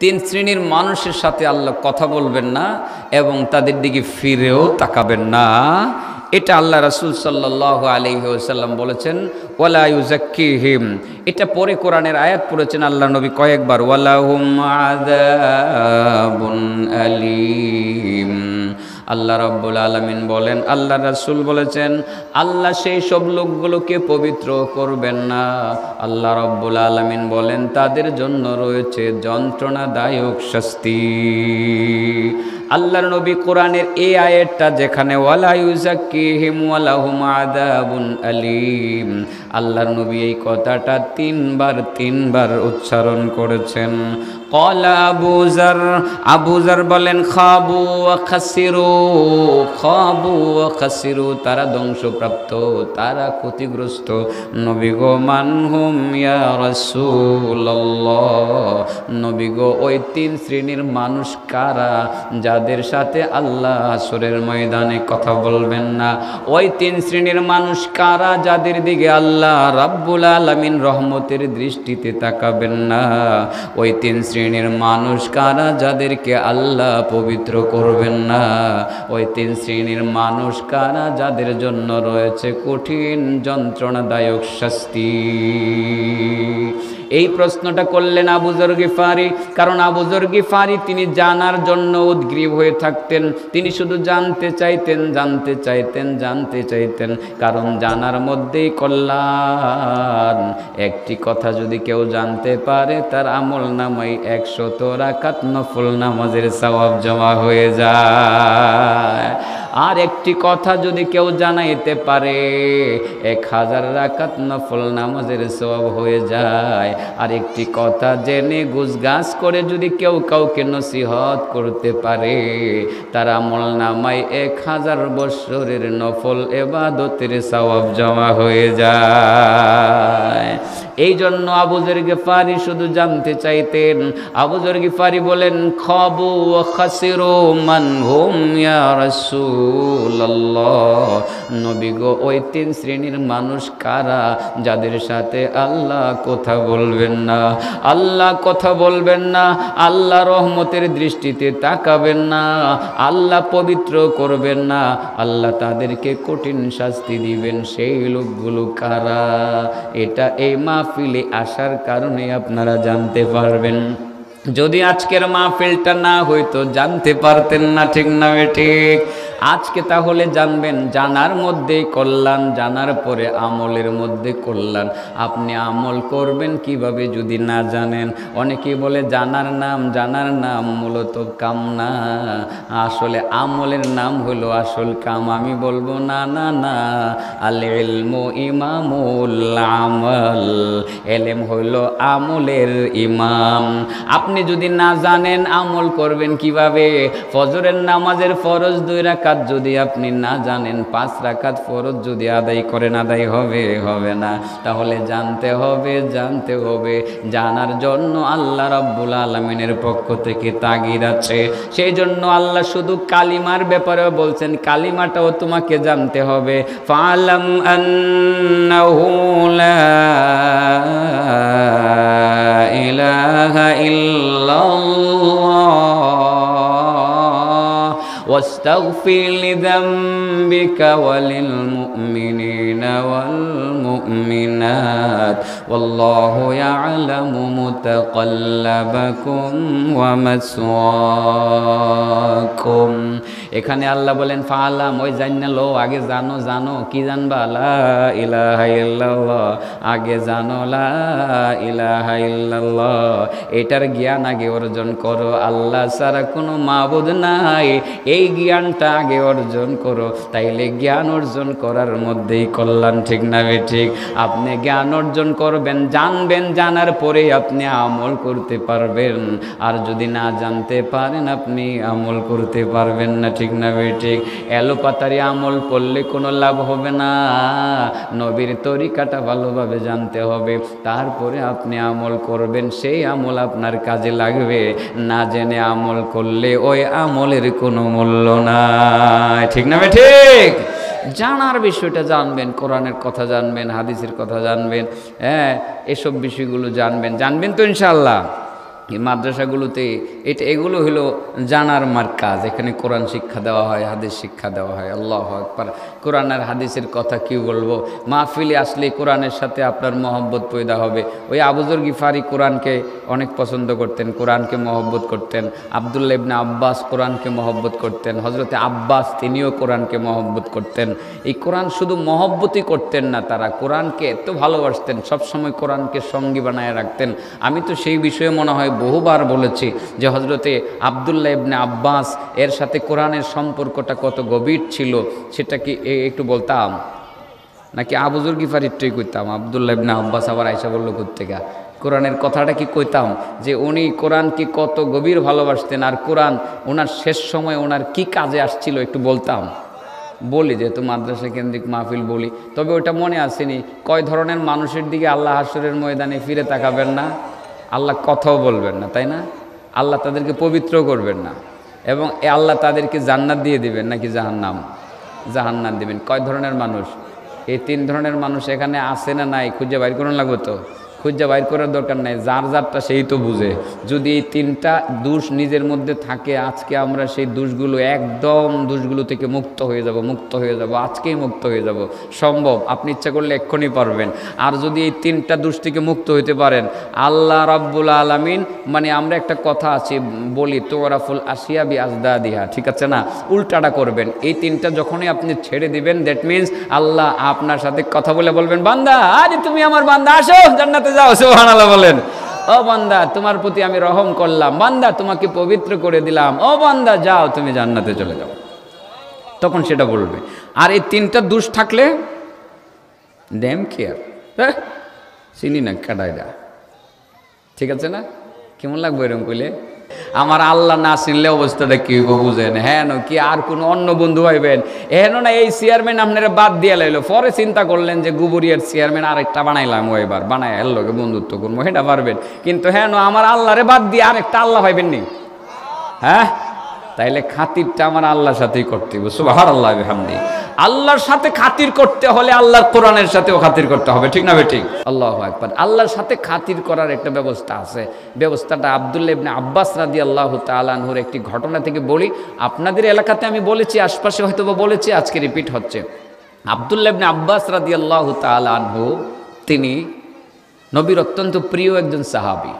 তিন শ্রেণীর মানুষের সাথে আল্লাহ কথা বলবেন না এবং তাদের দিকে ফিরেও তাকাবেন না। এটা আল্লাহ রাসূল সাল্লাল্লাহু আলাইহি ওয়াসাল্লাম বলেছেন, ওয়ালা ইউযাক্কিহিম। এটা পরে কোরআনের আয়াত পড়েছেন আল্লাহ নবী কয়েকবার, ওয়ালাহুম আযাবুন আলীম। আল্লাহ রাব্বুল আলামিন বলেন, আল্লাহ রাসূল বলেছেন, আল্লাহ সেই সব লোকগুলোকে পবিত্র করবেন না। আল্লাহ রাব্বুল আলামিন বলেন, তাদের জন্য রয়েছে যন্ত্রণাদায়ক শাস্তি। আল্লাহর নবী কোরআনের এই আয়াতটা যেখানে ওয়ালা ইউযাক্কিহিম ওয়ালাহুম আযাবুন আলীম, আল্লাহর নবী এই কথাটা তিনবার উচ্চারণ করেছেন। ক্বালা আবু যার বলেন, খাবু ওয়া খাসিরু, তারা ধ্বংসপ্রাপ্ত, তারা ক্ষতিগ্রস্ত। নবী গো, মানহুম ইয়া রাসূলুল্লাহ, নবী গো ওই তিন শ্রেণীর মানুষ কারা যাদের সাথে আল্লাহ হাসরের ময়দানে কথা বলবেন না? ওই তিন শ্রেণীর মানুষ কারা যাদের দিকে আল্লাহ রাব্বুল আলামিন রহমতের দৃষ্টিতে তাকাবেন না? ওই তিন শ্রেণীর মানুষ কারা যাদেরকে আল্লাহ পবিত্র করবেন না? ওই তিন শ্রেণীর মানুষ কারা যাদের জন্য রয়েছে কঠিন যন্ত্রণাদায়ক শাস্তি? এই প্রশ্নটা করলেন আবু যর গিফারি, কারণ আবু যর গিফারি তিনি জানার জন্য উদ্গ্রীব হয়ে থাকতেন। তিনি শুধু জানতে চাইতেন, কারণ জানার মধ্যেই কল্যাণ। একটি কথা যদি কেউ জানতে পারে, তার আমল নামায় 100 রাকাত নফল নামাজের সওয়াব জমা হয়ে যায়। আর একটি কথা যদি কেউ জানাইতে পারে, 1000 রাকাত নফল নামাজের সওয়াব হয়ে যায়। আর একটি কথা জেনে গুজগাছ করে যদি কেউ কাউকে নসিহত করতে পারে, তার আমল নামায় 1000 বৎসরের নফল ইবাদতের সওয়াব জমা হয়ে যায়। এই জন্য আবু যর গিফারি শুধু জানতে চাইতেন। আবু যর গিফারি বলেন, খাবু ওয়া খাসিরু মানহুম ইয়া রাসূলুল্লাহ, নবী গো ওই তিন শ্রেণীর মানুষ কারা যাদের সাথে আল্লাহ কথা বলবেন না? আল্লাহ কথা বলবেন না, আল্লাহ রহমতের দৃষ্টিতে তাকাবেন না, আল্লাহ পবিত্র করবেন না, আল্লাহ তাদেরকে কঠিন শাস্তি দিবেন। সেই লোকগুলো কারা? এটা এই মাহফিলে আসার কারণে আপনারা জানতে পারবেন। যদি আজকের মাহফিলটা না হইতো জানতে পারতেন না, ঠিক না ঠিক? আজকে তাহলে জানবেন, জানার মধ্যেই কল্যাণ, জানার পরে আমলের মধ্যে কল্যাণ। আপনি আমল করবেন কিভাবে যদি না জানেন? অনেকেই বলে জানার নাম মূলত কাম না, আসলে আমলের নাম হলো আসল কাম। আমি বলবো না, আল ইলমু ইমামুল আমাল, এলেম হইলো আমলের ইমাম। আপনি যদি না জানেন আমল করবেন কিভাবে? ফজরের নামাজের ফরজ 2 রাকাত যদি আপনি না জানেন, 5 রাকাত ফরজ যদি আদায় করেন, আদায় হবে না। তাহলে জানতে হবে। জানার জন্য আল্লাহ রাব্বুল আলামিনের পক্ষ থেকে তাগিদ আছে। সেই জন্য আল্লাহ শুধু কালিমার ব্যাপারেও বলছেন, কালিমাটাও তোমাকে জানতে হবে। ফালাম আন্নাহু লা ইলাহা ইল্লাল্লাহ واستغفر لذنبك وللمؤمنين والمؤمنات والله يعلم متقلبكم ومثواكم। এখানে আল্লাহ বলেন ফালাম, ওই জানলো, আগে জানো কি জানবা? লা ইলাহা ইল্লাল্লাহ, আগে জানো লা ইলাহা ইল্লাল্লাহ। এটার জ্ঞান আগে অর্জন করো, আল্লাহ ছাড়া কোনো মাবুদ নাই, এই জ্ঞানটা আগে অর্জন করো। তাইলে জ্ঞান অর্জন করার মধ্যেই কল্যাণ, ঠিক না ঠিক? আপনি জ্ঞান অর্জন করবেন, জানবেন, জানার পরে আপনি আমল করতে পারবেন। আর যদি না জানতে পারেন, আপনি আমল করতে পারবেন না, ঠিক না ঠিক? এলোপাতারি আমল করলে কোনো লাভ হবে না। নবীর তরিকাটা ভালোভাবে জানতে হবে, তারপরে আপনি আমল করবেন, সেই আমল আপনার কাজে লাগবে। না জেনে আমল করলে ওই আমলের কোনো মূল্য নাই, ঠিক না ঠিক? জানার বিষয়টা জানবেন, কোরআনের কথা জানবেন, হাদিসের কথা জানবেন, এসব বিষয়গুলো জানবেন তো ইনশাআল্লাহ। এই মাদ্রাসাগুলোতে এগুলো হলো জানার মার্কাজ। এখানে কোরআন শিক্ষা দেওয়া হয়, হাদিস শিক্ষা দেওয়া হয়। আল্লাহু আকবার। কোরআন আর হাদিসের কথা কি বলবো, মাহফিলে আসলে কোরআনের সাথে আপনার মহব্বত পয়দা হবে। ওই আবু যর গিফারি কোরআনকে অনেক পছন্দ করতেন, কোরআনকে মহব্বত করতেন। আব্দুল্লাহ ইবনে আব্বাস কোরআনকে মহব্বত করতেন। হজরতে আব্বাস তিনিও কোরআনকে মহব্বত করতেন। এই কোরআন শুধু মহব্বতই করতেন না, তারা কোরআনকে এত ভালোবাসতেন, সবসময় কোরআনকে সঙ্গী বানায় রাখতেন। আমি তো সেই বিষয়ে মনে হয় বহুবার বলেছি যে হজরতে আব্দুল্লাহ ইবনে আব্বাস এর সাথে কোরআনের সম্পর্কটা কত গভীর ছিল, সেটা কি একটু বলতাম নাকি আবু যর গিফারিরটাই কইতাম? আব্দুল্লাহ ইবনে আব্বাস আবার আয়সা বললো কোত্থেকা, কোরআনের কথাটা কি কইতাম যে উনি কোরআনকে কত গভীর ভালোবাসতেন, আর কোরআন ওনার শেষ সময় ওনার কি কাজে আসছিল একটু বলতাম? বলি, যেহেতু মাদ্রাসা কেন্দ্রিক মাহফিল বলি। তবে ওটা মনে আসেনি কয় ধরনের মানুষের দিকে আল্লাহ হাসরের ময়দানে ফিরে তাকাবেন না, আল্লাহ কথাও বলবেন না, তাই না? আল্লাহ তাদেরকে পবিত্র করবেন না, এবং আল্লাহ তাদেরকে জান্নাত দিয়ে দিবেন নাকি জাহান্নাম? জাহান্নাম দিবেন। কয় ধরনের মানুষ? এই 3 ধরনের মানুষ এখানে আছে না নাই খুঁজে বাইর করানো লাগবে তো? খুঁজে বাইর করার দরকার নাই, যার যারটা সেই তো বুঝে। যদি এই 3টা দোষ নিজের মধ্যে থাকে, আজকে আমরা সেই দোষগুলো একদম দোষগুলো থেকে মুক্ত হয়ে যাব, মুক্ত হয়ে যাব, আজকেই মুক্ত হয়ে যাব। সম্ভব, আপনি ইচ্ছা করলে এক্ষুনি পারবেন। আর যদি এই 3টা দোষ থেকে মুক্ত হইতে পারেন, আল্লাহ রাব্বুল আলামিন, মানে আমরা একটা কথা আছে বলি, তোরাফুল আসিয়া বি আজদাদিহা, ঠিক আছে না? উল্টাটা করবেন। এই 3টা যখনই আপনি ছেড়ে দিবেন, দ্যাট মিনস আল্লাহ আপনার সাথে কথা বলে বলবেন, বান্দা আজ তুমি আমার বান্দা, আসো জান্নাতে যাও। সুবহানাল্লাহ বলেন। ও বান্দা, তোমার প্রতি আমি রহম করলাম, বান্দা তোমাকে পবিত্র করে দিলাম, ও বান্দা যাও তুমি জান্নাতে চলে যাও। তখন সেটা বলবে। আর এই 3টা দোষ থাকলে ড্যাম কেয়ার, হ্যাঁ চিনি না কাটাইডা, ঠিক আছে না? কেমন লাগবে এরকম কইলে? আমার আল্লাহ না চিনলে অবস্থাটা কি বুঝেন? হ্যাঁ কি আর কোনো অন্য বন্ধু হইবেন? হেন না এই চেয়ারম্যান আপনারা বাদ দিয়ে লাইলো, পরে চিন্তা করলেন যে গুবরিয়ার চেয়ারম্যান আরেকটা বানাইলাম, এবার বানাই এর লগে বন্ধুত্ব করবো, সেটা পারবেন। কিন্তু হ্যাঁ আমার আল্লাহরে বাদ দিয়ে আরেকটা আল্লাহ হইবেন নি? হ্যাঁ, তাইলে খাতিরটা আমার আল্লাহর সাথেই করতে হবে। সুবহানাল্লাহ বিহামদি। আল্লাহর সাথে খাতির করতে হলে আল্লাহর কোরআনের সাথেও খাতির করতে হবে, ঠিক না বেঠিক? আল্লাহু আকবার। আল্লাহর সাথে খাতির করার একটা ব্যবস্থা আছে। ব্যবস্থাটা আব্দুল্লাহ ইবনে আব্বাস রাদিয়াল্লাহু তাআলা আনহুর একটি ঘটনা থেকে বলি। আপনাদের এলাকাতে আমি বলেছি, আশপাশে হয়তো বলেছি, আজকে রিপিট হচ্ছে। আব্দুল্লাহ ইবনে আব্বাস রাদিয়াল্লাহু তাআলা আনহু, তিনি নবীর অত্যন্ত প্রিয় একজন সাহাবী।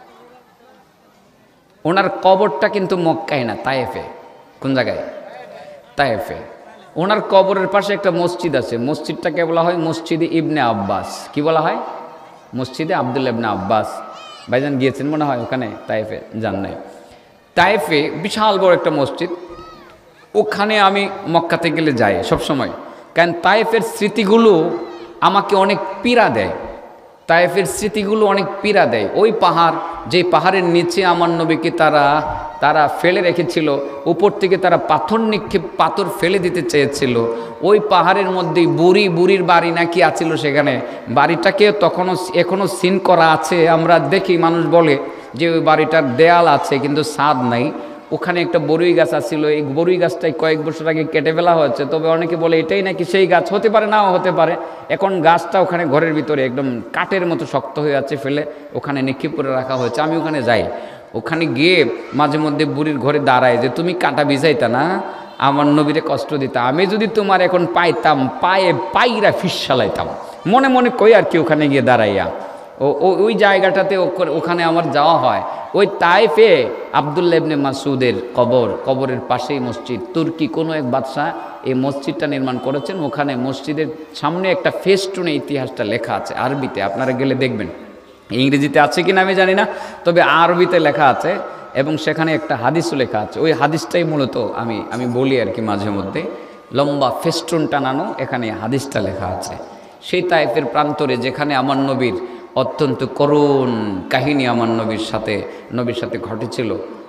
ওনার কবরটা কিন্তু মক্কায় না, তায়েফে। কোন জায়গায়? তায়েফে। ওনার কবরের পাশে একটা মসজিদ আছে, মসজিদটাকে বলা হয় মসজিদে ইবনে আব্বাস। কি বলা হয়? মসজিদে আব্দুল্লাহ ইবনে আব্বাস। ভাইজান গিয়েছেন মনে হয় ওখানে, তায়েফে যান নাই? তায়েফে বিশাল বড় একটা মসজিদ, ওখানে আমি মক্কাতে গেলে যাই সবসময়, কারণ তায়েফের স্মৃতিগুলো আমাকে অনেক পীড়া দেয়। তায়েফের স্মৃতিগুলো অনেক পীড়া দেয়। ওই পাহাড়, যে পাহাড়ের নিচে আমার নবীকে তারা ফেলে রেখেছিল, উপর থেকে তারা পাথর ফেলে দিতে চেয়েছিল। ওই পাহাড়ের মধ্যেই বুড়ির বাড়ি নাকি আছিল সেখানে। বাড়িটাকে এখনও সিন করা আছে, আমরা দেখি, মানুষ বলে যে ওই বাড়িটার দেয়াল আছে কিন্তু ছাদ নাই। ওখানে একটা বরুই গাছ আছিল, এই বরুই গাছটাই কয়েক বছর আগে কেটে ফেলা হয়েছে। তবে অনেকে বলে এটাই নাকি সেই গাছ, হতে পারে নাও হতে পারে। এখন গাছটা ওখানে ঘরের ভিতরে একদম কাঠের মতো শক্ত হয়ে আছে, ফেলে ওখানে নিক্ষেপ করে রাখা হয়েছে। আমি ওখানে যাই, ওখানে গিয়ে মাঝে মধ্যে বুড়ির ঘরে দাঁড়ায় যে তুমি কাঁটা ভিজাইতা না, আমার নবীরে কষ্ট দিতা, আমি যদি তোমার এখন পাইতাম পায়ে পাইরা ফিসালাইতাম, মনে মনে কই আর কি ওখানে গিয়ে দাঁড়াইয়া। ওই জায়গাটাতে ওখানে আমার যাওয়া হয়। ওই তায়েফে আব্দুল্লাহ ইবনে মাসউদের কবরের পাশেই মসজিদ। তুর্কি কোনো এক বাদশাহ এই মসজিদটা নির্মাণ করেছেন। ওখানে মসজিদের সামনে একটা ফেস্টুনে ইতিহাসটা লেখা আছে আরবিতে, আপনারা গেলে দেখবেন। ইংরেজিতে আছে কিনা আমি জানি না, তবে আরবিতে লেখা আছে, এবং সেখানে একটা হাদিসও লেখা আছে। ওই হাদিসটাই মূলত আমি বলি আর কি মাঝে মধ্যে, লম্বা ফেস্টুন টানানো, এখানে হাদিসটা লেখা আছে। সেই তায়েফের প্রান্তরে যেখানে আমার নবীর অত্যন্ত করুণ কাহিনী আমার নবীর সাথে ঘটেছিল।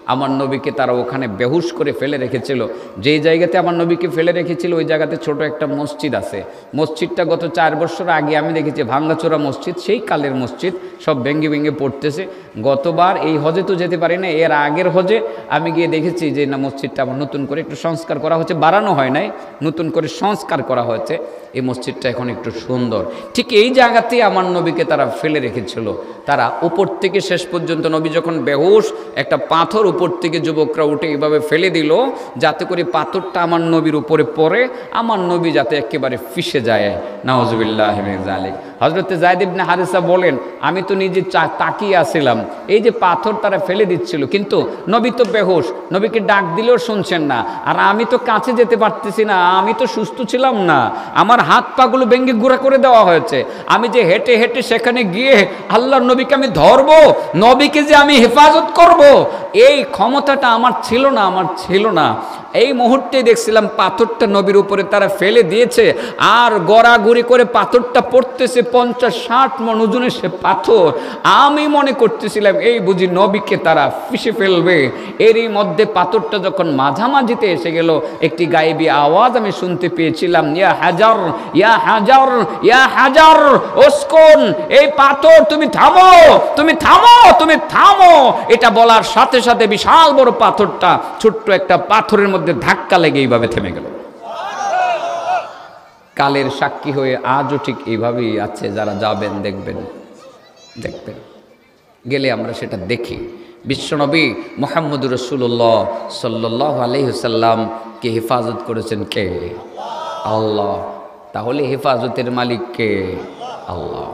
আমার নবীকে তারা ওখানে বেহুশ করে ফেলে রেখেছিল। যেই জায়গাতে আমার নবীকে ফেলে রেখেছিল ওই জায়গাতে ছোট একটা মসজিদ আছে। মসজিদটা গত 4 বছর আগে আমি দেখেছি ভাঙ্গাচোরা মসজিদ, সেই কালের মসজিদ, সব ভেঙে ভেঙে পড়তেছে। গতবার এই হজে তো যেতে পারি না, এর আগের হজে আমি গিয়ে দেখেছি যে না মসজিদটা আবার নতুন করে একটু সংস্কার করা হচ্ছে, বাড়ানো হয় নাই, নতুন করে সংস্কার করা হয়েছে। এই মসজিদটা এখন একটু সুন্দর। ঠিক এই জায়গাতেই আমার নবীকে তারা ফেলে রেখেছিল। তারা উপর থেকে শেষ পর্যন্ত নবী যখন বেহুশ, একটা পাথর উপর থেকে যুবকরা উঠে এইভাবে ফেলে দিল যাতে করে পাথরটা আমার নবীর উপরে পড়ে, আমার নবী যাতে একেবারে ফিসে যায়। নাউজুবিল্লাহ মিন যালিক। হযরতে যায়েদ ইবনে হারিসা বলেন, আমি তো নিজে তাকিয়ে আসছিলাম, এই যে পাথর তারা ফেলে দিচ্ছিল, কিন্তু নবী তো বেহুশ, নবীকে ডাক দিলেও শুনছেন না, আর আমি তো কাছে যেতে পারতেছি না, আমি তো সুস্থ ছিলাম না, আমার হাত পাগুলো ভেঙে গুঁড়া করে দেওয়া হয়েছে। আমি যে হেঁটে হেঁটে সেখানে গিয়ে আল্লাহর নবীকে আমি ধরবো, নবীকে যে আমি হেফাজত করব, এই ক্ষমতাটা আমার ছিল না। এই মুহূর্তে দেখছিলাম পাথরটা নবীর উপরে তারা ফেলে দিয়েছে, আর গড়াগড়ি করে পাথরটা পড়তেছে, 50-60 মণ ওজনের সে পাথর। আমি মনে করতেছিলাম এই বুঝি নবীকে তারা ফিসে ফেলবে। এরই মধ্যে পাথরটা যখন মাঝামাঝিতে এসে গেল, একটি গায়েবী আওয়াজ আমি শুনতে পেয়েছিলাম, ইয়া হাজার ইয়া হাজার ইয়া হাজার উসকুন, এই পাথর তুমি থামো, তুমি থামো, তুমি থামো। এটা বলার সাথে সাথে বিশাল বড় পাথরটা ছোট্ট একটা পাথরের মধ্যে ধাক্কা লেগে এইভাবে থেমে গেল। কালের সাক্ষী হয়ে আজও ঠিক এইভাবেই আছে। যারা যাবেন দেখবেন গেলে আমরা সেটা দেখি। বিশ্বনবী মুহাম্মদুর রাসূলুল্লাহ সাল্লাল্লাহু আলাইহি ওয়াসাল্লামকে হেফাজত করেছেন কে? আল্লাহ। তাহলে হেফাজতের মালিক কে? আল্লাহ।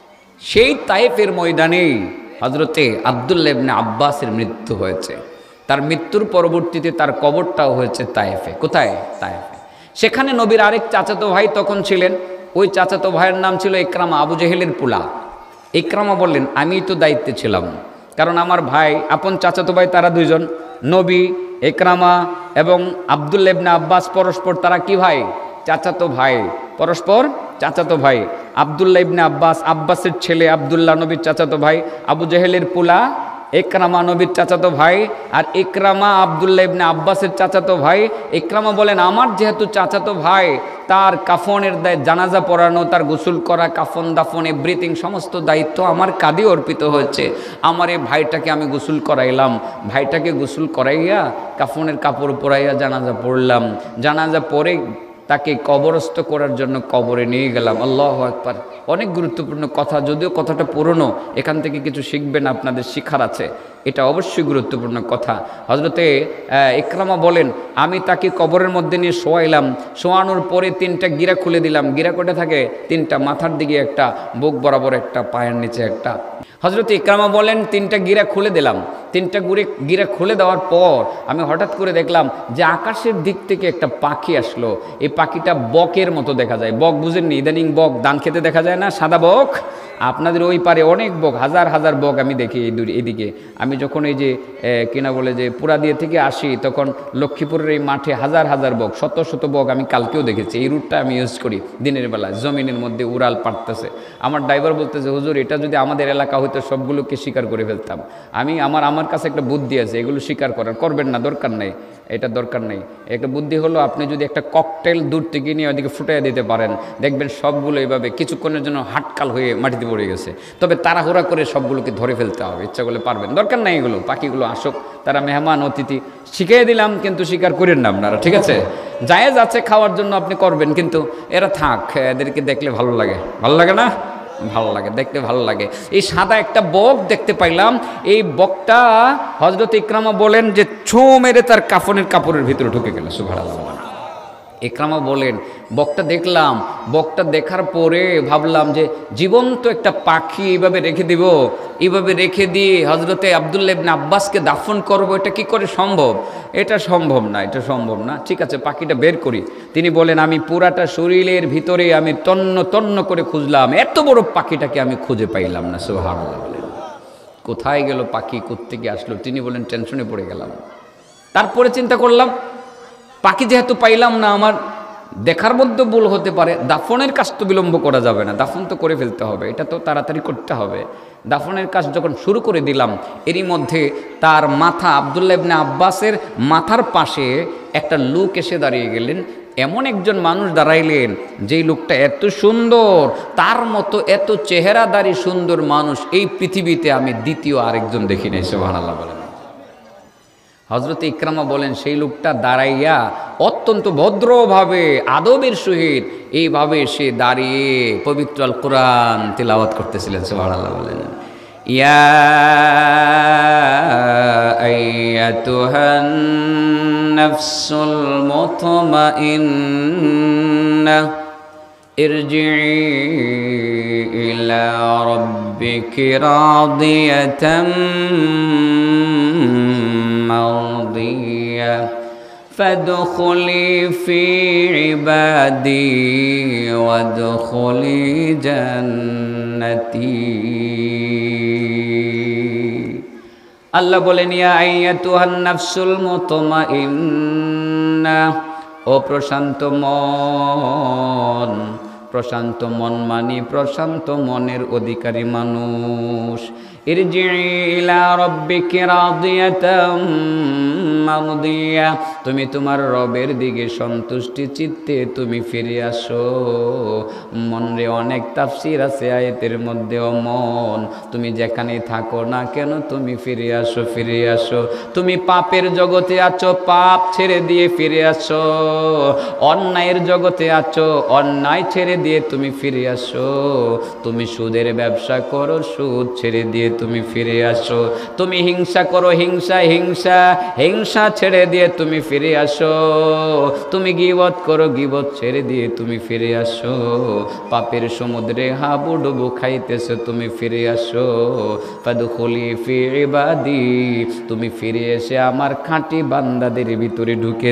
সেই তায়েফের ময়দানেই হযরতে আব্দুল্লাহ ইবনে আব্বাসের মৃত্যু হয়েছে। তার মৃত্যুর পরবর্তীতে তার কবরটাও হয়েছে তায়েফে। কোথায়? তায়েফে। সেখানে নবীর আরেক চাচাতো ভাই তখন ছিলেন, ওই চাচাতো ভাইয়ের নাম ছিল ইকরামা, আবু জেহেলের পোলা। ইকরামা বললেন, আমি তো দায়িত্বে ছিলাম, কারণ আমার ভাই, আপন চাচাতো ভাই তারা দুইজন, নবী, ইকরামা এবং আব্দুল্লাহ ইবনে আব্বাস পরস্পর তারা কি ভাই? চাচাতো ভাই, পরস্পর চাচাতো ভাই। আব্দুল্লাহ ইবনে আব্বাস, আব্বাসের ছেলে আব্দুল্লাহ নবীর চাচাতো ভাই, আবু জেহেলের পোলা ইকরামা নবীর চাচাতো ভাই, আর ইকরামা আব্দুল্লাহ ইবনে আব্বাসের চাচাতো ভাই। ইকরামা বলেন, আমার যেহেতু চাচাতো ভাই, তার কাফনের জানাজা পড়ানো, তার গোসল করা, কাফন দাফন এভরিথিং সমস্ত দায়িত্ব আমার কাঁধে অর্পিত হয়েছে। আমার এই ভাইটাকে আমি গোসল করাইলাম, ভাইটাকে গোসল করাইয়া কাফনের কাপড় পরাইয়া জানাজা পড়লাম, জানাজা পরে তাকে কবরস্থ করার জন্য কবরে নিয়ে গেলাম। আল্লাহু আকবার। অনেক গুরুত্বপূর্ণ কথা, যদিও কথাটা পুরনো, এখান থেকে কিছু শিখবেন, আপনাদের শিখার আছে, এটা অবশ্যই গুরুত্বপূর্ণ কথা। হযরতে ইকরামা বলেন, আমি তাকে কবরের মধ্যে নিয়ে শোয়াইলাম, শোয়ানোর পরে 3টা গিরা খুলে দিলাম। গিরা কোটে থাকে? 3টা, মাথার দিকে একটা, বুক বরাবর একটা, পায়ের নিচে একটা। হযরতে ইকরামা বলেন, 3টা গিরা খুলে দিলাম। 3টা গিরা খুলে দেওয়ার পর আমি হঠাৎ করে দেখলাম যে আকাশের দিক থেকে একটা পাখি আসলো। এই পাখিটা বকের মতো দেখা যায়। বক বুঝেননি? ইদানিং বক দান খেতে দেখা যায় না, সাদা বক। আপনাদের ওই পারে অনেক বক, হাজার হাজার বক আমি দেখি এদিকে। আমি যখন এই যে কিনা বলে যে পুরাদিয়া থেকে আসি, তখন লক্ষ্মীপুরের এই মাঠে হাজার হাজার বক, শত শত বক আমি কালকেও দেখেছি। এই রুটটা আমি ইউজ করি দিনের বেলা, জমিনের মধ্যে উড়াল পাড়তেছে। আমার ড্রাইভার বলতেছে, হুজুর এটা যদি আমাদের এলাকা হইতো সবগুলোকে শিকার করে ফেলতাম। আমার কাছে একটা বুদ্ধি আছে, এগুলো শিকার করবেন না, দরকার নেই, এটা দরকার নেই। একটা বুদ্ধি হলো, আপনি যদি একটা ককটেল দূর থেকে নিয়ে ওইদিকে ফুটাইয়া দিতে পারেন, দেখবেন সবগুলো এইভাবে কিছুক্ষণের জন্য হাটকাল হয়ে মাটিতে পড়ে গেছে। তবে তাড়াহুড়া করে সবগুলোকে ধরে ফেলতে হবে, ইচ্ছা করলে পারবেন, দরকার নাই এগুলো। পাখিগুলো আসুক, তারা মেহমান অতিথি, শিখিয়ে দিলাম, কিন্তু স্বীকার করেন না আপনারা, ঠিক আছে? জায়েজ আছে খাওয়ার জন্য আপনি করবেন, কিন্তু এরা থাক, এদেরকে দেখলে ভালো লাগে। ভালো লাগে না? ভালো লাগে, দেখতে ভালো লাগে। এই সাদা একটা বক দেখতে পাইলাম। এই বকটা হযরত ইকরামা বলেন যে ছো মেরে তার কাফনের কাপড়ের ভিতরে ঢুকে গেল। সুবহানাল্লাহ। ইকরামা বলেন, বকটা দেখলাম, বকটা দেখার পরে ভাবলাম যে জীবন্ত একটা পাখি এইভাবে রেখে দিব, এইভাবে রেখে দিয়ে হযরতে আব্দুল্লাহ ইবনে আব্বাসকে দাফন করবো, এটা কি করে সম্ভব? এটা সম্ভব না, এটা সম্ভব না। ঠিক আছে, পাখিটা বের করি। তিনি বলেন, আমি পুরাটা শরীরের ভিতরে আমি তন্ন তন্ন করে খুঁজলাম, এত বড় পাখিটাকে আমি খুঁজে পাইলাম না। সুবহানাল্লাহ বলেন। কোথায় গেল পাখি, কোত্থেকে আসলো? তিনি বলেন, টেনশনে পড়ে গেলাম। তারপরে চিন্তা করলাম, পাখি যেহেতু পাইলাম না, আমার দেখার মধ্যে ভুল হতে পারে, দাফনের কাজ তো বিলম্ব করা যাবে না, দাফন তো করে ফেলতে হবে, এটা তো তাড়াতাড়ি করতে হবে। দাফনের কাজ যখন শুরু করে দিলাম, এরই মধ্যে তার মাথা, আব্দুল্লাহ ইবনে আব্বাসের মাথার পাশে একটা লোক এসে দাঁড়িয়ে গেলেন। এমন একজন মানুষ দাঁড়াইলেন যেই লোকটা এত সুন্দর, তার মতো এত চেহারাদারি সুন্দর মানুষ এই পৃথিবীতে আমি দ্বিতীয় আরেকজন দেখি নাই। সুবহানাল্লাহ বলেন। হযরত ইকরামা বলেন, সেই লোকটা দাঁড়াইয়া অত্যন্ত ভদ্রভাবে আদবের সহিত এইভাবে সে দাঁড়িয়ে পবিত্র আল কোরআন তিলাওয়াত করতেছিলেন। সুবহানাল্লাহ বলেন। ইয়া আইয়াতুহান নাফসুল মুতমাইন্নাহ ইরজিই ইলা রাব্বিকি রাদিয়াতাম মারদিয়া فادخلي في عبادي وادخلي جنتي। আল্লাহ বলেন, ইয়া আইয়াতুহান নাফসুল মুতমাইন্নাহ, ও প্রশান্ত মন। প্রশান্ত মন মানে প্রশান্ত মনের অধিকারী মানুষ। ইরজিই ইলা রাব্বিকি রাদিয়াতাম মারদিয়া, তুমি তোমার রবের দিকে সন্তুষ্টি চিত্তে তুমি ফিরে আসো। মন রে, অনেক তাফসীর আছে আয়াতের মধ্যে। ও মন, তুমি যেখানে থাকো না কেন তুমি ফিরে আসো, ফিরে আসো। তুমি পাপের জগতে আছো, পাপ ছেড়ে দিয়ে ফিরে আসো। অন্যায়ের জগতে আছো, অন্যায় ছেড়ে দিয়ে তুমি ফিরে আসো। তুমি সুদের ব্যবসা করো, সুদ ছেড়ে দিয়ে তুমি ফিরে আসো। তুমি হিংসা করো, হিংসা ছেড়ে দিয়ে তুমি ফিরে আসো। তুমি গীবত করো, গীবত ছেড়ে দিয়ে তুমি ফিরে আসো। পাপের সমুদ্রে হাবুডুবু খাইতেছো, তুমি ফিরে আসো। ফাদখুলি ফি ইবাদি, তুমি ফিরে এসে আমার খাঁটি বান্দাদের ভিতরে ঢুকে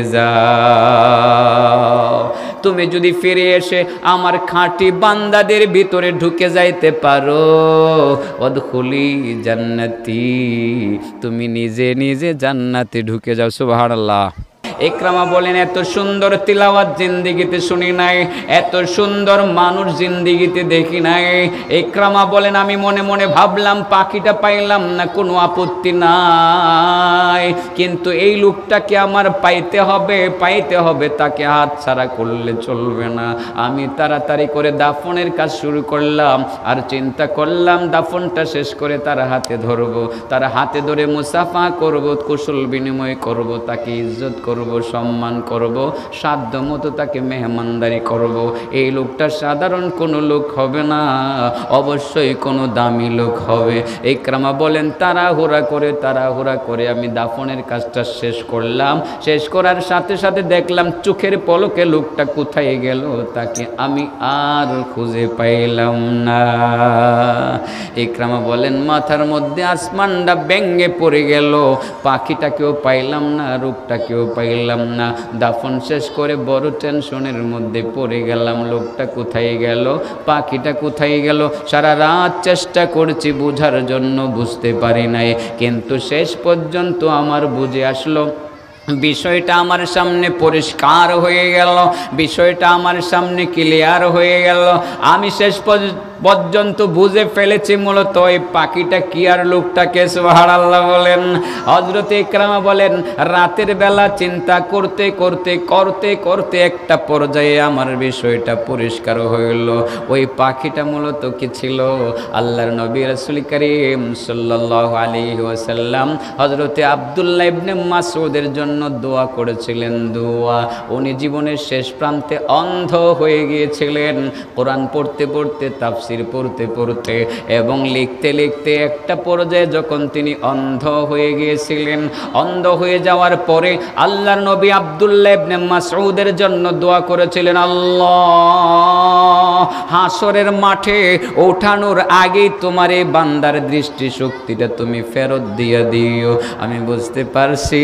যাও। তুমি যদি ফিরে এসে আমার খাঁটি বান্দাদের ভিতরে ঢুকে যাইতে পারো, ওয়াদখুলি জান্নাতি, তুমি নিজে নিজে জান্নাতে ঢুকে যাও। সুবহানাল্লাহ। ইকরামা বলেন, এত সুন্দর তিলাওয়াত জিন্দেগিতে শুনি নাই, এত সুন্দর মানুষ জিন্দেগিতে দেখি নাই। ইকরামা বলেন, আমি মনে মনে ভাবলাম পাখিটা পাইলাম না, কোনো আপত্তি নাই, কিন্তু এই লোকটাকে আমার পাইতে হবে, তাকে হাত ছাড়া করলে চলবে না। আমি তাড়াতাড়ি করে দাফনের কাজ শুরু করলাম, আর চিন্তা করলাম দাফনটা শেষ করে তার হাতে ধরবো, তার হাতে ধরে মুসাফা করব, কুশল বিনিময় করব, তাকে ইজ্জত করব, সম্মান করব, সাধ্য মতো তাকে মেহমানদারি করব। এই লোকটা সাধারণ কোনো লোক হবে না, অবশ্যই কোনো দামি লোক হবে। ইকরামা বলেন, তাড়াহুড়া করে আমি দাফনের কাজটা শেষ করলাম। শেষ করার সাথে সাথে দেখলাম চোখের পলকে লোকটা কোথায় গেল, তাকে আমি আর খুঁজে পাইলাম না। ইকরামা বলেন, মাথার মধ্যে আসমানটা ভেঙে পড়ে গেল, পাখিটাকেও পাইলাম না, রূপটাকেও পাইলাম না। দাফন শেষ করে বড় টেনশনের মধ্যে পড়ে গেলাম। লোকটা কোথায় গেল, পাখিটা কোথায় গেল, সারা রাত চেষ্টা করছি বোঝার জন্য, বুঝতে পারি নাই। কিন্তু শেষ পর্যন্ত আমার বুঝে আসলো, বিষয়টা আমার সামনে পরিষ্কার হয়ে গেল, বিষয়টা আমার সামনে ক্লিয়ার হয়ে গেল। আমি শেষ পর্যন্ত বুঝে ফেলেছি মূলত ওই পাখিটা কি আর লোকটাকে। সুবহানাল্লাহ বলেন। হযরত ইকরামা বলেন, রাতের বেলা চিন্তা করতে করতে একটা পর্যায়ে আমার বিষয়টা পরিষ্কার হইল। ওই পাখিটা মূলত কি ছিল? আল্লাহর নবী রাসূল করিম সাল্লাল্লাহু আলাইহি ওয়াসাল্লাম হযরতে আব্দুল্লাহ ইবনে মাসউদের জন্য দোয়া করেছিলেন। দোয়া, উনি জীবনের শেষ প্রান্তে অন্ধ হয়ে গিয়েছিলেন। কোরআন পড়তে পড়তে, তাফসীর পড়তে পড়তে এবং লিখতে লিখতে একটা পর্যায়ে যখন তিনি অন্ধ হয়ে গিয়েছিলেন, অন্ধ হয়ে যাওয়ার পরে আল্লাহর নবী আব্দুল্লাহ ইবনে মাসউদের জন্য দোয়া করেছিলেন, আল্লাহ হাসরের মাঠে ওঠানোর আগেই তোমার এই বান্দার দৃষ্টি শক্তিটা তুমি ফেরত দিয়ে দিও। আমি বুঝতে পারছি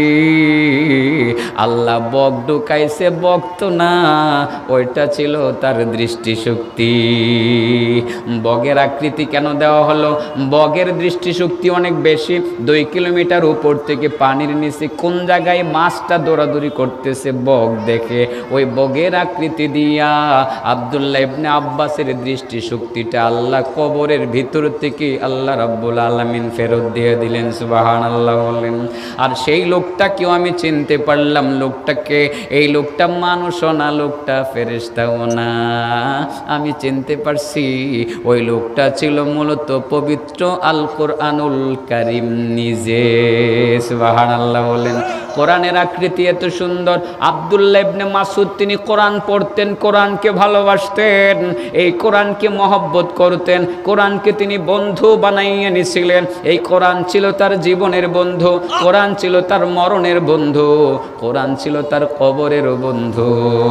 আল্লাহ বক ঢুকাইছে, বক তো না, ওইটা ছিল তার দৃষ্টিশক্তি। বগের আকৃতি কেন দেওয়া হলো? বগের দৃষ্টিশক্তি অনেক বেশি। 2 কিলোমিটার উপর থেকে পানির নিচে কোন জায়গায় মাছটা দৌড়াদৌড়ি করতেছে বগ দেখে, ওই বগের আকৃতি দিয়া আব্দুল্লাহ ইবনে আব্বাসের দৃষ্টিশক্তিটা আল্লাহ কবরের ভিতর থেকে আল্লাহ রাব্বুল আলামিন ফেরত দিয়ে দিলেন। সুবহানাল্লাহ বলেন। আর সেই লোকটাকেও আমি চিনতে পারলাম। লোকটাকে, এই লোকটা মানুষও না, লোকটা ফেরেশতাও না, আমি চিনতে পারছি। ওই লোকটা ছিল মূলত পবিত্র আল কোরআনুল কারীম নিজে। সুবহানাল্লাহ বলেন। কোরআনের আকৃতি এত সুন্দর। আব্দুল্লাহ ইবনে মাসউদ তিনি কোরআন পড়তেন, কোরআনকে ভালোবাসতেন, এই কোরআনকে মহব্বত করতেন, কোরআনকে তিনি বন্ধু বানাইয়া নিয়েছিলেন। এই কোরআন ছিল তার জীবনের বন্ধু, কোরআন ছিল তার মরণের বন্ধু, কোরআন ছিল তার কবরেরও বন্ধু,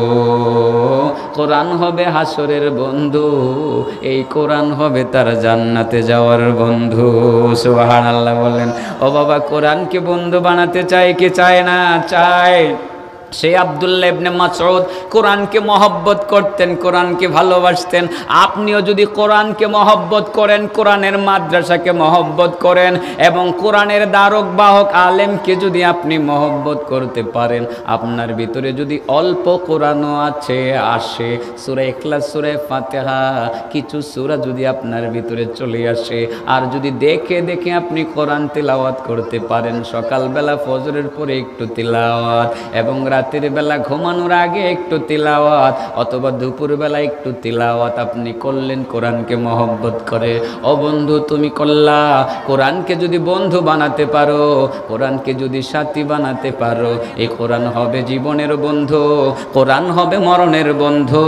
কোরআন হবে হাসরের বন্ধু, এই কোরআন হবে তার জান্নাতে যাওয়ার বন্ধু। সুবহানাল্লাহ বলেন। ও বাবা, কোরআনকে বন্ধু বানাতে চায় কি চায় না? চায়। সেই আব্দুল্লাহ ইবনে মাসউদ কোরআনকে মহব্বত করতেন, কোরআনকে ভালোবাসতেন। আপনিও যদি কোরআনকে মহব্বত করেন, কোরআনের মাদ্রাসাকে মহব্বত করেন এবং কোরআনের দ্বারক বাহক আলেমকে যদি আপনি মহব্বত করতে পারেন, আপনার ভিতরে যদি অল্প কোরআনও আসে, সূরা ইখলাস, সূরা ফাতিহা, কিছু সূরা যদি আপনার ভিতরে চলে আসে, আর যদি দেখে দেখে আপনি কোরআন তিলাওয়াত করতে পারেন, সকালবেলা ফজরের পরে একটু তিলাওয়াত এবং রাতের বেলা ঘুমানোর আগে একটু তিলাওয়াত অথবা দুপুরবেলা একটু তিলাওয়াত আপনি করলেন কোরআনকে মহব্বত করে। ও বন্ধু, তুমি করলা। কোরআনকে যদি বন্ধু বানাতে পারো, কোরআনকে যদি সাথী বানাতে পারো, এই কোরআন হবে জীবনের বন্ধু, কোরআন হবে মরণের বন্ধু,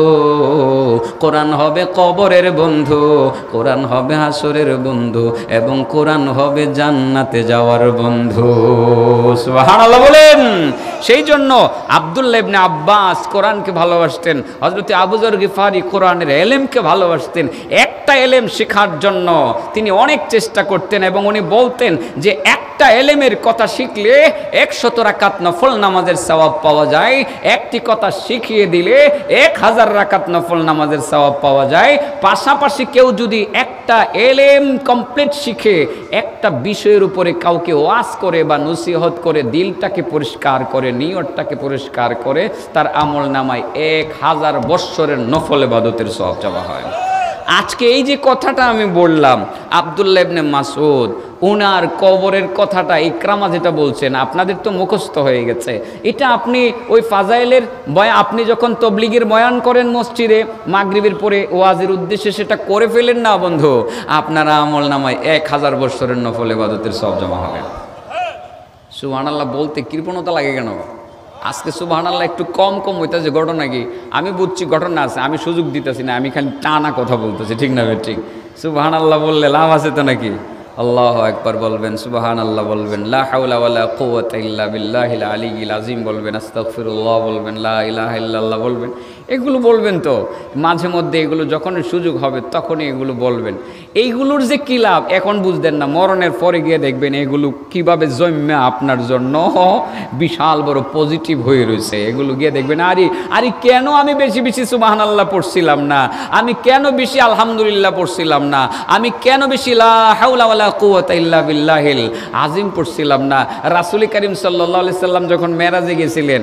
কোরআন হবে কবরের বন্ধু, কোরআন হবে হাসরের বন্ধু এবং কোরআন হবে জান্নাতে যাওয়ার বন্ধু। সুবহানাল্লাহ বলেন। সেই জন্য আব্দুল্লাহ ইবনে আব্বাস কোরআনকে ভালোবাসতেন। হযরত আবু যর গিফারি কোরআনের এলেমকে ভালোবাসতেন। একটা এলেম শেখার জন্য তিনি অনেক চেষ্টা করতেন এবং উনি বলতেন যে একটা এলেমের কথা শিখলে 100 রাকাত নফল নামাজের সওয়াব পাওয়া যায়, একটি কথা শিখিয়ে দিলে 1000 রাকাত নফল নামাজের সওয়াব পাওয়া যায়। পাশাপাশি কেউ যদি একটা এলেম কমপ্লিট শিখে একটা বিষয়ের উপরে কাউকে ওয়াজ করে বা নসিহত করে, দিলটাকে পরিষ্কার করে, নিয়তটাকে পরিষ্কার করে, তার আমল নামায় 1000 বৎসরের নফল ইবাদতের সওয়াব জমা হয়। আজকে এই যে কথাটা আমি বললাম, আব্দুল্লাহ ইবনে মাসউদ উনার কবরের কথাটা ইকরামা যেটা বলছেন, আপনাদের তো মুখস্থ হয়ে গেছে। এটা আপনি ওই ফাজাইলের আপনি যখন তবলিগের বয়ান করেন মসজিদে মাগরিবের পরে ওয়াজের উদ্দেশ্যে, সেটা করে ফেলেন না বন্ধু, আপনারা আমল নামায় 1000 বৎসরের নফল ইবাদতের সওয়াব জমা হবে। সুবহানাল্লাহ বলতে কৃপণতা লাগে কেন? আজকে সুবহানাল্লাহ একটু কম হইতেছে। ঘটনা কি? আমি বুঝছি ঘটনা আছে, আমি সুযোগ দিতেছি না, আমি খালি টানা কথা বলতেছি, ঠিক না ভাই? ঠিক। সুবহানাল্লাহ বললে লাভ আছে তো নাকি? আল্লাহু আকবার বলবেন, সুবহানাল্লাহ বলবেন, লা হাওলা ওয়ালা কুওয়াতা ইল্লা বিল্লাহিল আলিয়্যিল আযীম বলবেন, আস্তাগফিরুল্লাহ বলবেন, লা ইলাহা ইল্লাল্লাহ বলবেন। এগুলো বলবেন তো মাঝে মধ্যে, এগুলো যখন সুযোগ হবে তখনই এগুলো বলবেন। এইগুলোর যে কী লাভ এখন বুঝতেন না, মরণের পরে গিয়ে দেখবেন এগুলো কিভাবে জন্মে আপনার জন্য বিশাল বড় পজিটিভ হয়ে রয়েছে। এগুলো গিয়ে দেখবেন, আরে কেন আমি বেশি বেশি সুবহানাল্লাহ পড়ছিলাম না, আমি কেন বেশি আলহামদুলিল্লাহ পড়ছিলাম না, আমি কেন বেশি লা হাওলা ওয়ালা কুওয়াতা ইল্লা বিল্লাহিল আযীম পড়ছিলাম না। রাসূল করিম সাল্লাল্লাহু আলাইহি সাল্লাম যখন মেরাজে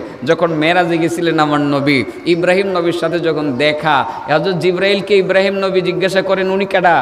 গেছিলেন, আমার নবী ইব্রাহিম নবীর সাথে যখন দেখা, হযরত জিবরাইলকে ইব্রাহিম নবী জিজ্ঞাসা করেন, উনি কাডা?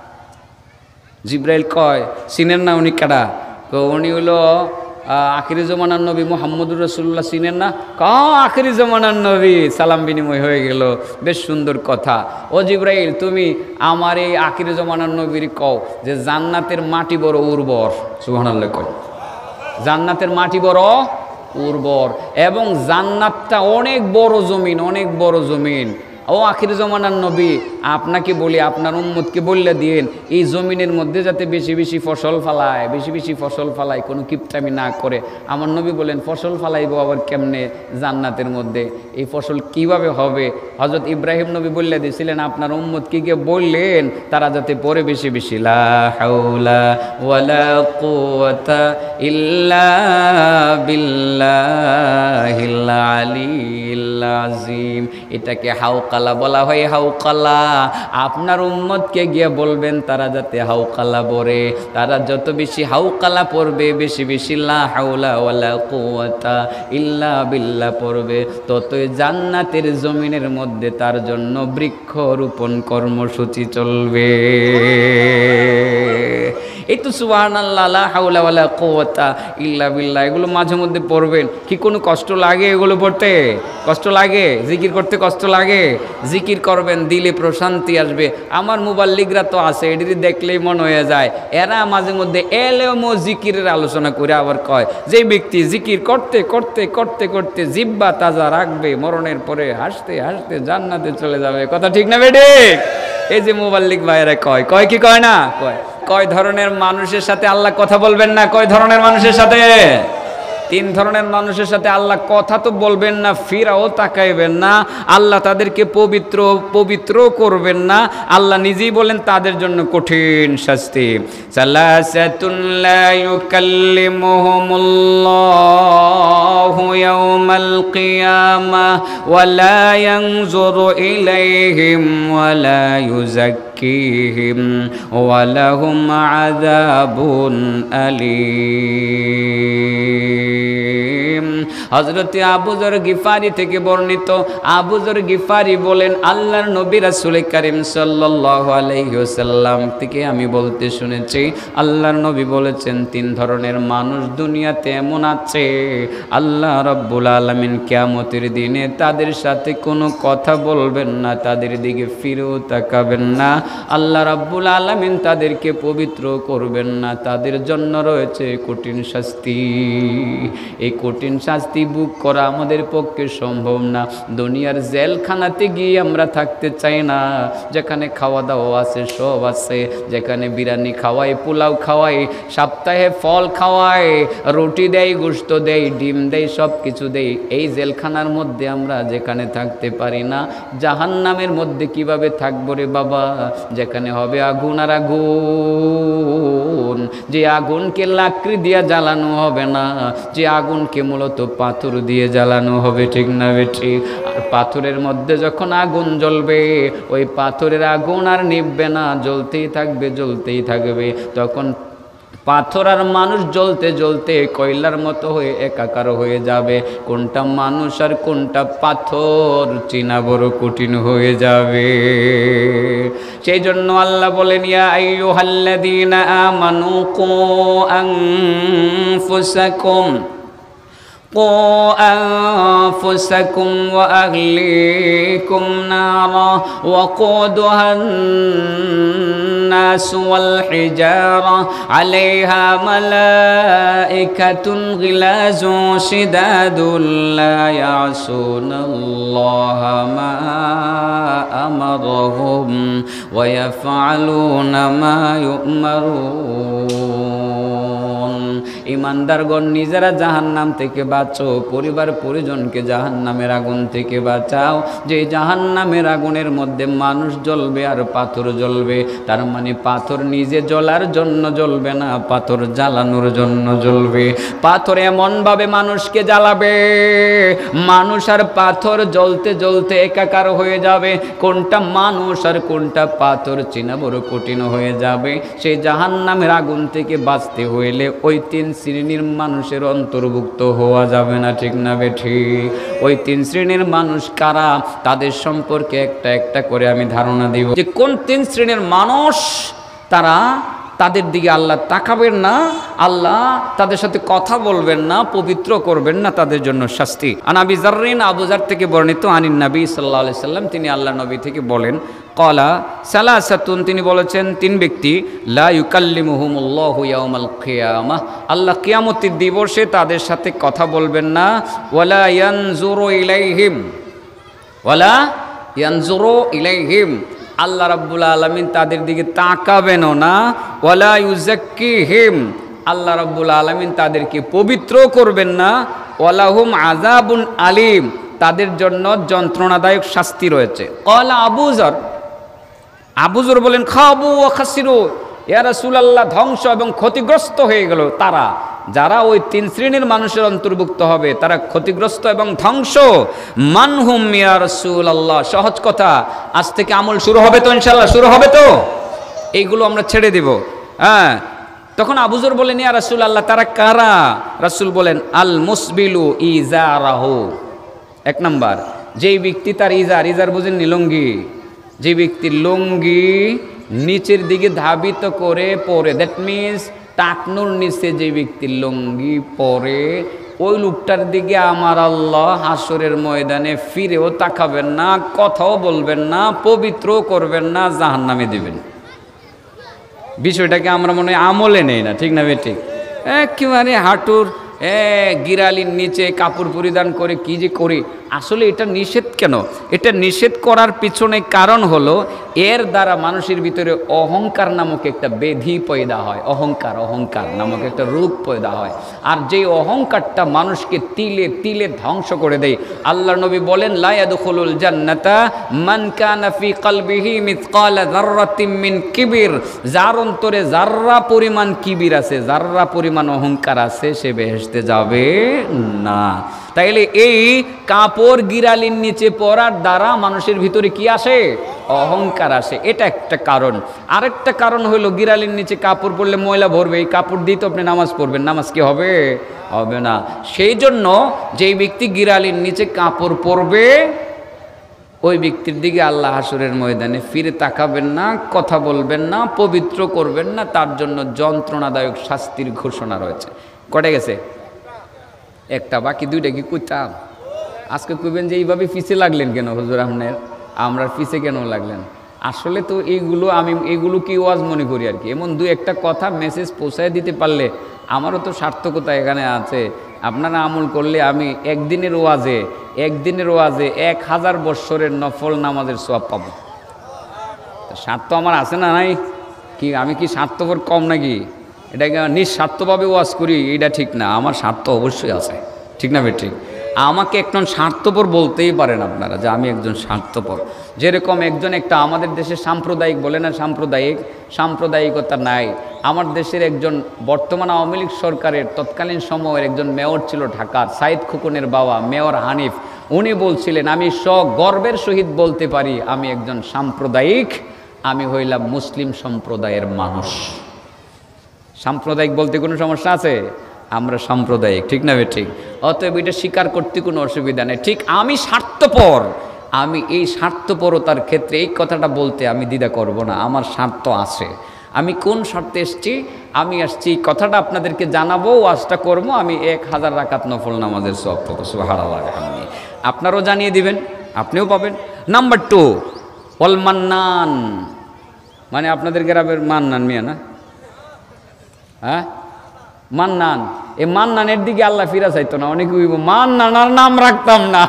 জিবরাইল কয়, চিনেন না উনি কাডা? উনি হলো আখিরি জমানার নবী মুহাম্মদুর রাসূলুল্লাহ, চিনেন না? আখিরি জমানার নবী। সালাম বিনিময় হয়ে গেল, বেশ সুন্দর কথা। ও জিবরাইল, তুমি আমার এই আখিরি জমানার নবীর কও যে জান্নাতের মাটি বড় উর্বর। সুবহানাল্লাহ কয়, জান্নাতের মাটি বড় উর্বর এবং জান্নাতটা অনেক বড় জমিন, অনেক বড় জমিন। ও আখির জমানার নবী, আপনাকে বলি, আপনার উম্মতকে বললে দিন, এই জমিনের মধ্যে যাতে বেশি বেশি ফসল ফালায়, কোনো কিপটামি না করে। আমার নবী বলেন, ফসল ফালাইব আবার কেমনে জান্নাতের মধ্যে? এই ফসল কিভাবে হবে? হযরত ইব্রাহিম নবী বললে দিয়েছিলেন, আপনার উম্মতকে গিয়ে বললেন তারা যাতে পড়ে বেশি বেশি লা হাওলা ওয়ালা কুওয়াতা ইল্লা বিল্লাহিল আলিয়্যিল আযীম। এটাকে হাওকালা বলা হয়, হাওকালা। আপনার উম্মতকে গিয়ে বলবেন তারা যাতে হাওকালা পড়ে। তারা যত বেশি হাওকালা পড়বে, বেশি বেশি লা হাওলা ওয়ালা কুওয়াতা ইল্লা বিল্লাহ পড়বে, ততই জান্নাতের জমিনের মধ্যে তার জন্য বৃক্ষরোপণ কর্মসূচি চলবে। এই তো সুবহানাল্লাহ, লা হাওলা ওয়ালা কুওয়াতা ইল্লা বিল্লাহ, এগুলো মাঝে মধ্যে পড়বেন। কি কোনো কষ্ট লাগে এগুলো পড়তে? কষ্ট লাগে? জিকির করতে কষ্ট লাগে? জিকির করবেন, দিলে প্রশান্তি আসবে। আমার মুবাল্লিগরা তো আছে, এটি দেখলেই মন হয়ে যায়। এরা মাঝে মধ্যে এলেও জিকিরের আলোচনা করে আবার কয়, যে ব্যক্তি জিকির করতে করতে করতে করতে জিহ্বা তাজা রাখবে, মরণের পরে হাসতে হাসতে জান্নাতে চলে যাবে। কথা ঠিক না বেডে? এই যে মুবাল্লিগ ভাইয়েরা কয়, কয় কি কয় না? কয়। কয় ধরনের মানুষের সাথে আল্লাহ কথা বলবেন না? কয় ধরনের মানুষের সাথে? 3 ধরনের মানুষের সাথে আল্লাহ কথা তো বলবেন না, ফিরাও তাকাইবেন না। আল্লাহ তাদেরকে পবিত্র করবেন না। আল্লাহ নিজেই বলেন তাদের জন্য কঠিন শাস্তি। সালাসাতুন লা ইউকাল্লিমুহুমুল্লাহু ইয়াওমাল কিয়ামাহ ওয়া লা ইয়ানজুরু ইলাইহিম ওয়া লা ইউযাক্কিহিম ওয়া লাহুম আযাবুন আলীম। হযরতে আবু যর গিফারি থেকে বর্ণিত, আবু যর গিফারি বলেন আল্লাহর নবী রাসূল কারীম সাল্লাল্লাহু আলাইহি ওয়াসাল্লাম থেকে আমি বলতে শুনেছি, আল্লাহর নবী বলেছেন 3 ধরনের মানুষ দুনিয়াতে এমন আছে, আল্লাহ রাব্বুল আলামিন কিয়ামতের দিনে তাদের সাথে কোনো কথা বলবেন না, তাদের দিকে ফিরেও তাকাবেন না। আল্লাহ রাব্বুল আলামিন তাদেরকে পবিত্র করবেন না, তাদের জন্য রয়েছে কঠিন শাস্তি। এই কঠিন শাস্তি বুক করা আমাদের পক্ষে সম্ভব না। দুনিয়ার জেলখানাতে গিয়ে আমরা থাকতে চাই না, যেখানে খাওয়া দাওয়া আছে, সব আছে, যেখানে বিরিয়ানি খাওয়াই, পোলাও খাওয়াই, সপ্তাহে ফল খাওয়াই, রুটি দেয়, গোশত দেয়, ডিম দেয়, সব কিছু দেয়। এই জেলখানার মধ্যে আমরা যেখানে থাকতে পারি না, জাহান্নামের মধ্যে কিভাবে থাকবো রে বাবা? যেখানে হবে আগুন আর আগুন, যে আগুনকে লাকড়ি দিয়ে জ্বালানো হবে না, যে আগুনকে মূলত পাথর দিয়ে জ্বালানো হবে। ঠিক না বেঠি? আর পাথরের মধ্যে যখন আগুন জ্বলবে, ওই পাথরের আগুন আর নিভবে না, জ্বলতেই থাকবে, জ্বলতেই থাকবে। তখন পাথর আর মানুষ জ্বলতে জ্বলতে কয়লার মতো হয়ে একাকার হয়ে যাবে। কোনটা মানুষ আর কোনটা পাথর চিনা বড় কঠিন হয়ে যাবে। সেই জন্য আল্লাহ বলেন, ইয়া আইয়ুহাল্লাযীনা আমানু কু আনফুসাকুম أنفسكم وأهليكم نارا وقودها الناس والحجارة عليها ملائكة غلاظ شداد لا يعصون الله ما أمرهم ويفعلون ما يؤمرون। ইমানদারগণ নিজেরা জাহান্নাম থেকে বাঁচো, পরিবার পরিজনকে জাহান্নামের আগুন থেকে বাঁচাও। যে জাহান্নামের আগুনের মধ্যে মানুষ জ্বলবে আর পাথর জ্বলবে, তার মানে পাথর নিজে জ্বলার জন্য জ্বলবে না, পাথর জ্বালানোর জন্য জ্বলবে। পাথর এমনভাবে মানুষকে জ্বালাবে, মানুষ আর পাথর জ্বলতে জ্বলতে একাকার হয়ে যাবে। কোনটা মানুষ আর কোনটা পাথর চেনা বড় কঠিন হয়ে যাবে। সেই জাহান্নামের আগুন থেকে বাঁচতে হইলে ওই 3 শ্রেণীর মানুষের অন্তর্ভুক্ত হওয়া যাবে না। ঠিক না বেঠি? ওই 3 শ্রেণীর মানুষ কারা, তাদের সম্পর্কে একটা একটা করে আমি ধারণা দিব যে কোন 3 শ্রেণীর মানুষ তারা, তাদের দিকে আল্লাহ তাকাবেন না, আল্লাহ তাদের সাথে কথা বলবেন না, পবিত্র করবেন না, তাদের জন্য শাস্তি। আবু যাররিন, আবু যার থেকে বর্ণিত আনিন নবী সাল্লাল্লাহু আলাইহি সাল্লাম, তিনি আল্লাহ নবী থেকে বলেন, ক্বালা সালাসাতুন, তিনি বলেছেন 3 ব্যক্তি, লা ইউকাল্লিমুহুমুল্লাহু ইয়াওমাল কিয়ামাহ, আল্লাহ কিয়ামতের দিবসে তাদের সাথে কথা বলবেন না, ওয়ালা ইয়ানজুরু ইলাইহিম, ওয়ালা ইয়ানজুরু ইলাইহিম, আল্লাহ রাব্বুল আলামিন তাদের দিকে তাকাবেনও না, ওয়ালা ইউযাক্কিহিম, আল্লাহ রাব্বুল আলামিন তাদেরকে পবিত্র করবেন না, ওয়ালাহুম আযাবুন আলীম, তাদের জন্য যন্ত্রণাদায়ক শাস্তি রয়েছে। ক্বালা আবু যর বলেন, খাবু ওয়া খাসিরু, ইয়া রাসূলুল্লাহ, ধ্বংস এবং ক্ষতিগ্রস্ত হয়ে গেল তারা, যারা ওই 3 শ্রেণীর মানুষের অন্তর্ভুক্ত হবে তারা ক্ষতিগ্রস্ত এবং ধ্বংস। মানহুম ইয়া রাসূলুল্লাহ, সহজ কথা, আজ থেকে আমল শুরু হবে তো ইনশাআল্লাহ, শুরু হবে তো, এইগুলো আমরা ছেড়ে দেব। হ্যাঁ, তখন আবু যর বলেন ইয়া রাসূলুল্লাহ তারা কারা? রাসূল বলেন আল মুসবিলু ইজারাহু, 1 নাম্বার যেই ব্যক্তি তার ইজার বুঝেননি, লুঙ্গি, যে ব্যক্তির লুঙ্গি নিচের দিকে ধাবিত করে পরে, দ্যাট মিনস টাকনুর নিচে যে ব্যক্তির লুঙ্গি পরে, ওই লোকটার দিকে আমার আল্লাহ হাসরের ময়দানে ফিরেও তাকাবেন না, কথাও বলবেন না, পবিত্র করবেন না, জাহান্নামে দিবেন। বিষয়টাকে আমরা মনে হয় আমলে নেই না, ঠিক না বেঠিক? একেবারে হাঁটুর গিরালির নিচে কাপড় পরিধান করে কি যে করি। আসলে এটা নিষেধ কেন? এটা নিষেধ করার পিছনে কারণ হলো এর দ্বারা মানুষের ভিতরে অহংকার নামক একটা ব্যাধি পয়দা হয়। অহংকার নামক একটা রোগ পয়দা হয়, আর যেই অহংকারটা মানুষকে তিলে তিলে ধ্বংস করে দেয়। আল্লাহ নবী বলেন লা ইয়াদখুলুল জান্নাতা মান কানা ফি কলবিহি মিসকালা যাররাতিন মিন কিবির, যার অন্তরে যাররা পরিমাণ কিবির আছে, যাররা পরিমাণ অহংকার আছে, সে বেহেশতে যাবে না। তাইলে এই কাপড় গিরালির নিচে পরার দ্বারা মানুষের ভিতরে কি আসে? অহংকার আসে, এটা একটা কারণ। আরেকটা কারণ হলো গিরালির নিচে কাপড় পরলে ময়লা ভরবে, এই কাপড় দিয়ে তো আপনি নামাজ পড়বেন, নামাজ কি হবে? হবে না। সেই জন্য যেই ব্যক্তি গিরালির নিচে কাপড় পরবে ওই ব্যক্তির দিকে আল্লাহ হাসরের ময়দানে ফিরে তাকাবেন না, কথা বলবেন না, পবিত্র করবেন না, তার জন্য যন্ত্রণাদায়ক শাস্তির ঘোষণা রয়েছে। কটে গেছে একটা, বাকি 2টা কি কইতাম? আজকে কইবেন যে এইভাবে পিছে লাগলেন কেন হুজুর, আপনার আমরা পিছে কেন লাগলেন? আসলে তো এইগুলো কি ওয়াজ মনে করি আর কি, এমন 2-1টা কথা মেসেজ পৌঁছায় দিতে পারলে আমারও তো সার্থকতা এখানে আছে। আপনারা আমল করলে আমি একদিনের ওয়াজে 1000 বৎসরের নফল নামাজের সওয়াব পাবো। স্বার্থ আমার আছে না নাই? কি আমি কি স্বার্থপর কম নাকি? এটাকে নিঃস্বার্থভাবে ওয়াজ করি, এটা ঠিক না। আমার স্বার্থ অবশ্যই আছে, ঠিক না ঠিক? আমাকে একজন স্বার্থপর বলতেই পারেন আপনারা যে আমি একজন স্বার্থপর। যেরকম একটা আমাদের দেশে সাম্প্রদায়িক বলে না, সাম্প্রদায়িকতা নাই। আমার দেশের একজন বর্তমান আওয়ামী লীগ সরকারের তৎকালীন সময়ের একজন মেয়র ছিল ঢাকার, সাইদ খোকনের বাবা মেয়র হানিফ। উনি বলছিলেন আমি গর্বের সহিত বলতে পারি আমি একজন সাম্প্রদায়িক, আমি হইলাম মুসলিম সম্প্রদায়ের মানুষ। সাম্প্রদায়িক বলতে কোনো সমস্যা আছে? আমরা সাম্প্রদায়িক, ঠিক না ঠিক? অতএব এটা স্বীকার করতে কোনো অসুবিধা নেই। ঠিক আমি স্বার্থপর, আমি এই স্বার্থপরতার ক্ষেত্রে এই কথাটা বলতে আমি দ্বিধা করব না। আমার স্বার্থ আছে। আমি কোন স্বার্থে এসছি? আমি আসছি কথাটা আপনাদেরকে জানাবো, ওয়াজটা করবো, আমি 1000 রাকাত নফল নামাজের সওয়াব পাবো। সুবহানাল্লাহ। আপনারাও জানিয়ে দিবেন, আপনিও পাবেন। নাম্বার 2 ওয়াল মান্নান, মানে আপনাদের গ্রামের মান্নান মিয়া না? হ্যাঁ, মান্নান। এই মান্নানের দিকে আল্লাহ ফিরে চাইতো না। অনেকে মান্নানার নাম রাখতাম না,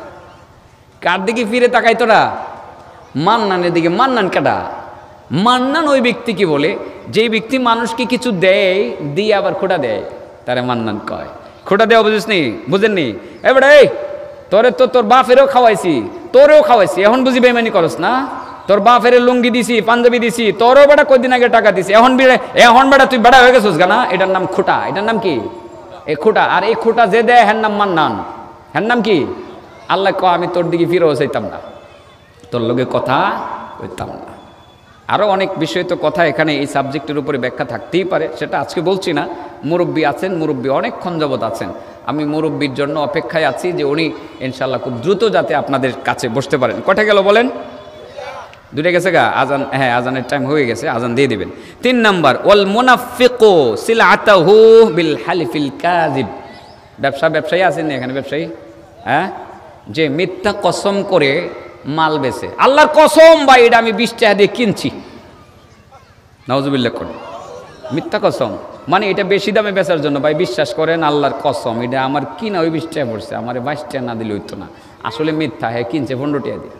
কার দিকে ফিরে তাকাইতো না? মান্নানের দিকে। মান্নান কাটা? মান্নান ওই ব্যক্তিকে বলে যেই ব্যক্তি মানুষকে কিছু দেয়, দিয়ে আবার খোটা দেয়, তারে মান্নান কয়। খোটা দেওয়া বুঝেননি? এবারে তোরে তো তোর বাপেরও খাওয়াইছি, তোরেও খাওয়াইছি, এখন বুঝি বেমানি করস না? তোর বাপের লুঙ্গি দিছি, পাঞ্জাবি দিছি, তোরও বেটা কয়দিন আগে টাকা দিছি, এখন বেটা তুই বেটা হয়ে গেছিস না? এটার নাম খোটা। এটার নাম কি? এই খোটা। আর এই খোটা যে দেয় হ্যার নাম মান্নান। হ্যার নাম কি? আল্লাহ আমি তোর দিকে ফিরেও চাইতাম না, তোর লোকে কথা কইতাম না। আরও অনেক বিষয় তো কথা এখানে এই সাবজেক্টের উপরে ব্যাখ্যা থাকতেই পারে, সেটা আজকে বলছি না। মুরব্বী আছেন, মুরব্বী অনেকক্ষণ যাবৎ আছেন। আমি মুরব্বীর জন্য অপেক্ষায় আছি যে উনি ইনশাল্লাহ খুব দ্রুত যাতে আপনাদের কাছে বসতে পারেন। কটা গেল বলেন? 2টা গেছে গা? আজান, হ্যাঁ আজানের টাইম হয়ে গেছে, আজান দিয়ে দিবেন। 3 নাম্বার ওয়াল মুনাফিকু সিলআতাহু বিল হালিফিল কাযিব। ব্যবসায়ী আছেন না এখানে? ব্যবসায়ী, হ্যাঁ, যে মিথ্যা কসম করে মাল বেচে। আল্লাহর কসম ভাই এটা আমি 20 টাকা দিয়ে কিনছি, নাউজুবিল্লাহ করে। মিথ্যা কসম মানে এটা বেশি দামে বেচার জন্য। ভাই বিশ্বাস করেন, আল্লাহর কসম এটা আমার কিনা ওই 20 টাকা পড়ছে, আমার 22 টাকা না দিলে হইতো না। আসলে মিথ্যা, হ্যাঁ কিনছে 15 টাকা দিয়ে।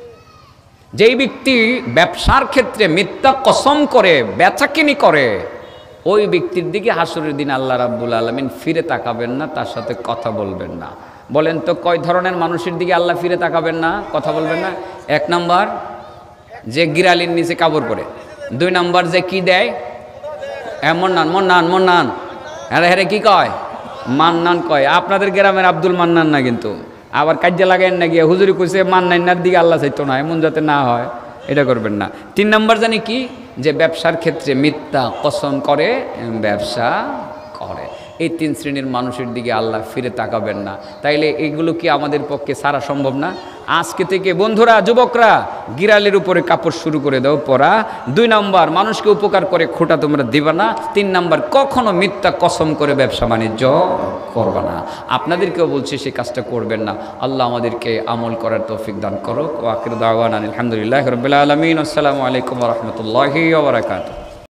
যেই ব্যক্তি ব্যবসার ক্ষেত্রে মিথ্যা কসম করে বেচাকিনি করে, ওই ব্যক্তির দিকে হাসরের দিন আল্লাহ রাব্বুল আলামিন ফিরে তাকাবেন না, তার সাথে কথা বলবেন না। বলেন তো কয় ধরনের মানুষের দিকে আল্লাহ ফিরে তাকাবেন না, কথা বলবেন না? 1 নাম্বার যে গিরালির নিচে কাপড় পরে। 2 নাম্বার যে কি দেয়? মন্নান হ্যাঁ হ্যাঁ কি কয়? মান্নান কয়। আপনাদের গ্রামের আব্দুল মান্নান না কিন্তু। আবার কাজ্যা লাগাইন না গিয়ে হুজুরি কইছে মান্নান্নার দিকে আল্লাহ চাইতো না, এমন যাতে না হয় এটা করবেন না। 3 নম্বর জানি কি, যে ব্যবসার ক্ষেত্রে মিথ্যা কসম করে ব্যবসা করে। এই 3 শ্রেণীর মানুষের দিকে আল্লাহ ফিরে তাকাবেন না। তাইলে এগুলো কি আমাদের পক্ষে সারা সম্ভব না? আজকে থেকে বন্ধুরা, যুবকরা, গিরালের উপরে কাপড় শুরু করে দাও পরা। 2 নম্বর, মানুষকে উপকার করে খোটা তোমরা দিবা না। 3 নম্বর, কখনো মিথ্যা কসম করে ব্যবসা বাণিজ্য করবা না। আপনাদেরকেও বলছি সেই কাজটা করবেন না। আল্লাহ আমাদেরকে আমল করার তৌফিক দান করুক। ওয়া আখিরু দাওয়ানা আলহামদুলিল্লাহি রাব্বিল আলামিন। আসসালামু আলাইকুম ওয়া রাহমাতুল্লাহি ওয়া বারাকাতুহু।